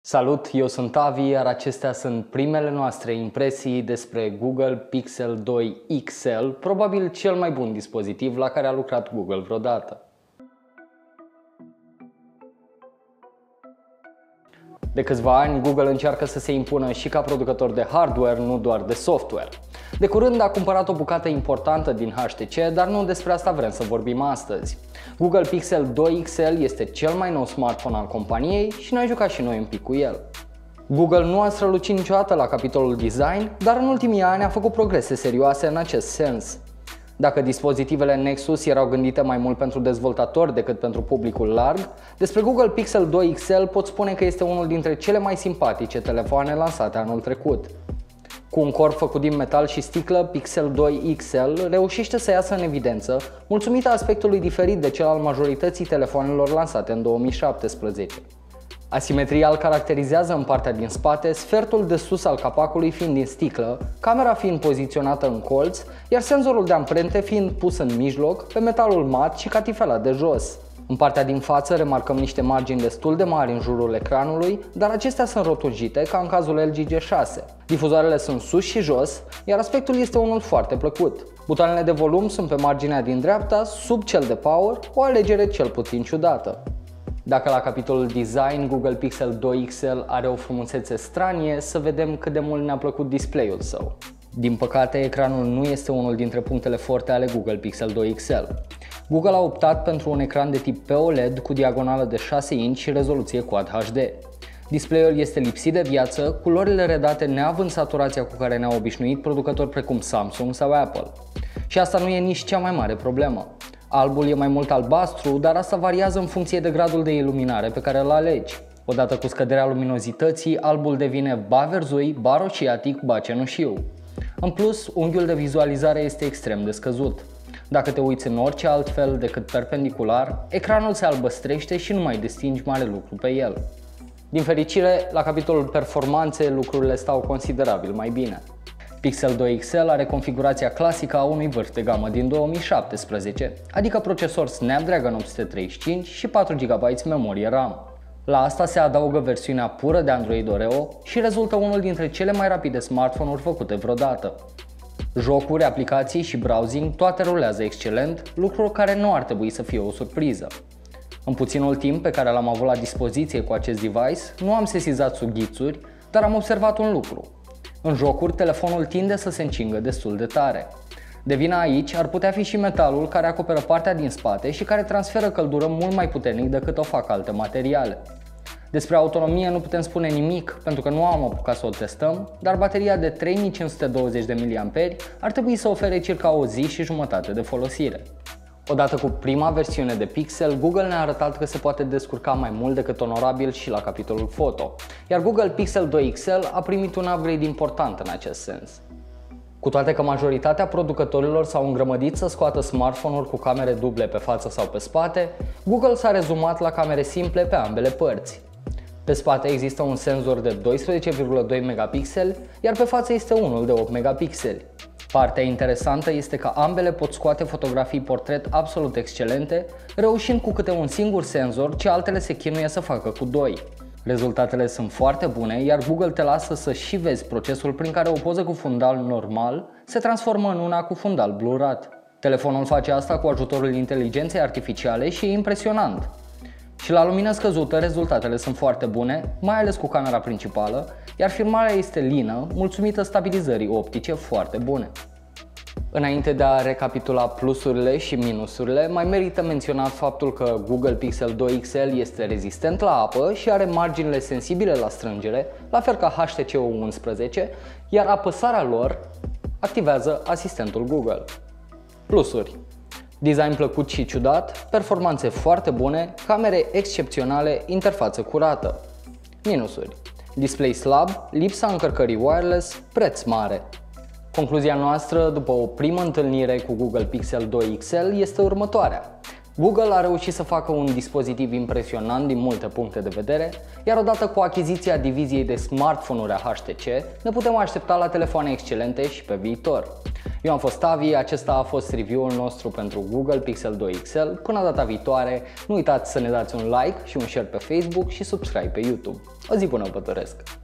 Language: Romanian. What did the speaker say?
Salut, eu sunt Avi, iar acestea sunt primele noastre impresii despre Google Pixel 2 XL, probabil cel mai bun dispozitiv la care a lucrat Google vreodată. De câțiva ani, Google încearcă să se impună și ca producător de hardware, nu doar de software. De curând a cumpărat o bucată importantă din HTC, dar nu despre asta vrem să vorbim astăzi. Google Pixel 2 XL este cel mai nou smartphone al companiei și ne-am jucat și noi un pic cu el. Google nu a strălucit niciodată la capitolul design, dar în ultimii ani a făcut progrese serioase în acest sens. Dacă dispozitivele Nexus erau gândite mai mult pentru dezvoltatori decât pentru publicul larg, despre Google Pixel 2 XL pot spune că este unul dintre cele mai simpatice telefoane lansate anul trecut. Cu un corp făcut din metal și sticlă, Pixel 2 XL reușește să iasă în evidență, mulțumită aspectului diferit de cel al majorității telefoanelor lansate în 2017. Asimetria îl caracterizează în partea din spate, sfertul de sus al capacului fiind din sticlă, camera fiind poziționată în colț, iar senzorul de amprente fiind pus în mijloc, pe metalul mat și catifela de jos. În partea din față remarcăm niște margini destul de mari în jurul ecranului, dar acestea sunt rotunjite ca în cazul LG G6. Difuzoarele sunt sus și jos, iar aspectul este unul foarte plăcut. Butoanele de volum sunt pe marginea din dreapta, sub cel de power, o alegere cel puțin ciudată. Dacă la capitolul design Google Pixel 2 XL are o frumusețe stranie, să vedem cât de mult ne-a plăcut display-ul său. Din păcate, ecranul nu este unul dintre punctele forte ale Google Pixel 2 XL. Google a optat pentru un ecran de tip POLED cu diagonală de 6 inch și rezoluție Quad HD. Display-ul este lipsit de viață, culorile redate neavând saturația cu care ne-au obișnuit producători precum Samsung sau Apple. Și asta nu e nici cea mai mare problemă. Albul e mai mult albastru, dar asta variază în funcție de gradul de iluminare pe care îl alegi. Odată cu scăderea luminozității, albul devine ba verzui, ba roșiatic, ba cenușiu. În plus, unghiul de vizualizare este extrem de scăzut. Dacă te uiți în orice alt fel decât perpendicular, ecranul se albăstrește și nu mai distingi mare lucru pe el. Din fericire, la capitolul performanțe, lucrurile stau considerabil mai bine. Pixel 2 XL are configurația clasică a unui vârf de gamă din 2017, adică procesor Snapdragon 835 și 4 GB memorie RAM. La asta se adaugă versiunea pură de Android Oreo și rezultă unul dintre cele mai rapide smartphone-uri făcute vreodată. Jocuri, aplicații și browsing toate rulează excelent, lucru care nu ar trebui să fie o surpriză. În puținul timp pe care l-am avut la dispoziție cu acest device, nu am sesizat sughițuri, dar am observat un lucru. În jocuri, telefonul tinde să se încingă destul de tare. De vina aici ar putea fi și metalul care acoperă partea din spate și care transferă căldură mult mai puternic decât o fac alte materiale. Despre autonomie nu putem spune nimic pentru că nu am apucat să o testăm, dar bateria de 3520 mAh ar trebui să ofere circa o zi și jumătate de folosire. Odată cu prima versiune de Pixel, Google ne-a arătat că se poate descurca mai mult decât onorabil și la capitolul foto, iar Google Pixel 2 XL a primit un upgrade important în acest sens. Cu toate că majoritatea producătorilor s-au îngrămădit să scoată smartphone-uri cu camere duble pe față sau pe spate, Google s-a rezumat la camere simple pe ambele părți. Pe spate există un senzor de 12,2 megapixeli, iar pe față este unul de 8 megapixeli. Partea interesantă este că ambele pot scoate fotografii portret absolut excelente, reușind cu câte un singur senzor, ce altele se chinuie să facă cu doi. Rezultatele sunt foarte bune, iar Google te lasă să și vezi procesul prin care o poză cu fundal normal se transformă în una cu fundal blurat. Telefonul face asta cu ajutorul inteligenței artificiale și e impresionant. Și la lumină scăzută rezultatele sunt foarte bune, mai ales cu camera principală, iar filmarea este lină, mulțumită stabilizării optice foarte bune. Înainte de a recapitula plusurile și minusurile, mai merită menționat faptul că Google Pixel 2 XL este rezistent la apă și are marginile sensibile la strângere, la fel ca HTC U11, iar apăsarea lor activează asistentul Google. Plusuri: design plăcut și ciudat, performanțe foarte bune, camere excepționale, interfață curată. Minusuri: display slab, lipsa încărcării wireless, preț mare. Concluzia noastră după o primă întâlnire cu Google Pixel 2 XL este următoarea. Google a reușit să facă un dispozitiv impresionant din multe puncte de vedere, iar odată cu achiziția diviziei de smartphone-uri a HTC, ne putem aștepta la telefoane excelente și pe viitor. Eu am fost Tavi, acesta a fost review-ul nostru pentru Google Pixel 2 XL. Până data viitoare, nu uitați să ne dați un like și un share pe Facebook și subscribe pe YouTube. O zi bună vă doresc!